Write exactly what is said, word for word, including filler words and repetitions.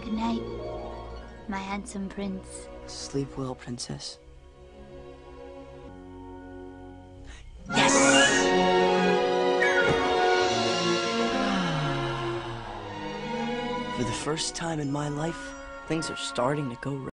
Good night, my handsome prince. Sleep well, princess. Yes! For the first time in my life, things are starting to go right.